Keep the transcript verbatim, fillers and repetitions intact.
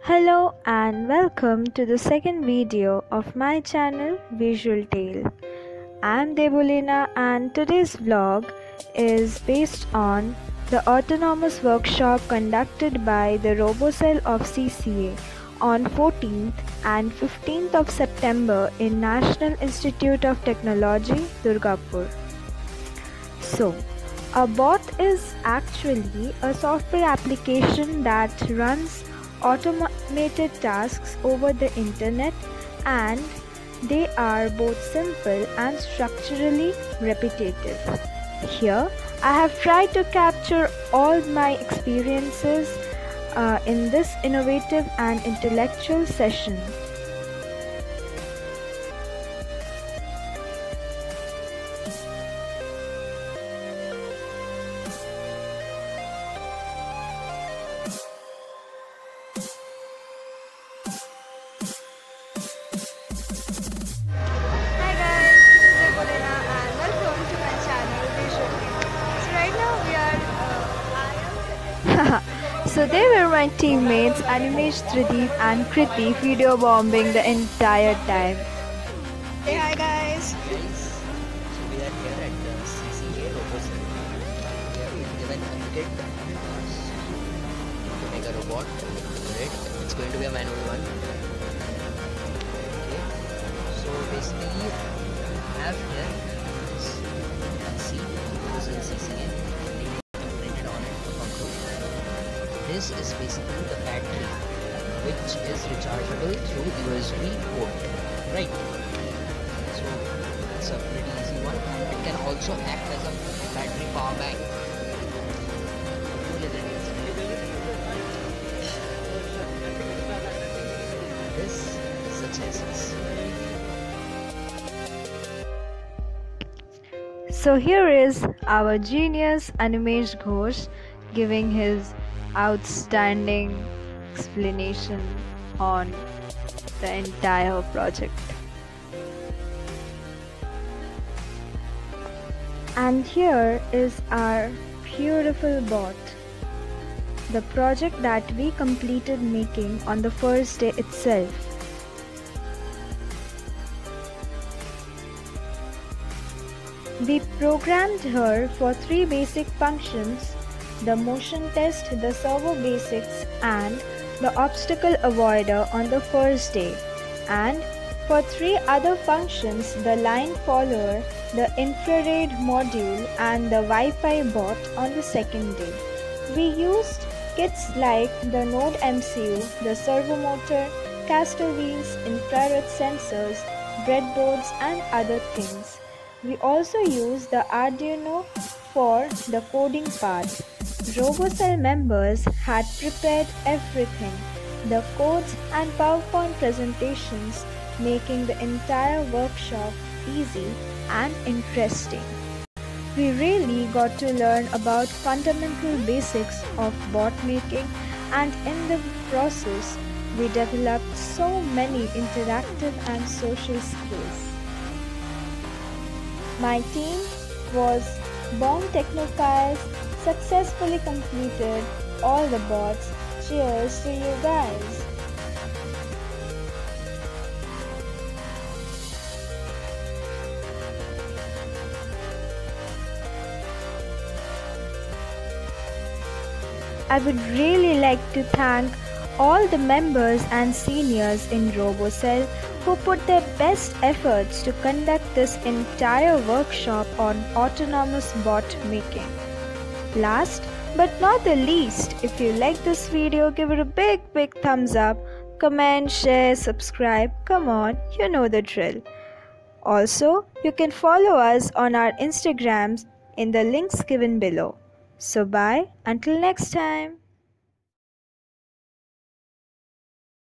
Hello and welcome to the second video of my channel Visual Tale. I am Debulina and today's vlog is based on the autonomous workshop conducted by the RoboCell of C C A on fourteenth and fifteenth of September in National Institute of Technology, Durgapur. So, a bot is actually a software application that runs automated tasks over the internet, and they are both simple and structurally repetitive. Here, I have tried to capture all my experiences uh, in this innovative and intellectual session. So they were my teammates Animesh, Trideep and Kriti video bombing the entire time. Hey, hi guys! Guys, so we are here at the C C A RoboCell. We have been given a kit to make a robot. Right? It's going to be a manual one. Okay. So basically, we have here this. You can see this is C C A. Printed on it. This is basically the battery, which is rechargeable through U S B port. Right? So it's a pretty easy one. It can also act as a battery power bank. This is the chassis. So here is our genius Animesh Ghosh giving his outstanding explanation on the entire project. And here is our beautiful bot, the project that we completed making on the first day itself. We programmed her for three basic functions: the motion test, the servo basics and the obstacle avoider on the first day, and for three other functions, the line follower, the infrared module and the Wi-Fi bot on the second day. We used kits like the Node M C U, the Servo Motor, caster wheels, infrared sensors, breadboards and other things. We also used the Arduino for the coding part. RoboCell members had prepared everything, the codes and PowerPoint presentations, making the entire workshop easy and interesting. We really got to learn about fundamental basics of bot making, and in the process, we developed so many interactive and social skills. My team was Born Technophiles, successfully completed all the bots. Cheers to you guys! I would really like to thank all the members and seniors in RoboCell who put their best efforts to conduct this entire workshop on autonomous bot making. Last but not the least, if you like this video, give it a big big thumbs up, comment, share, subscribe, come on, you know the drill. Also, you can follow us on our Instagrams in the links given below. So bye, until next time.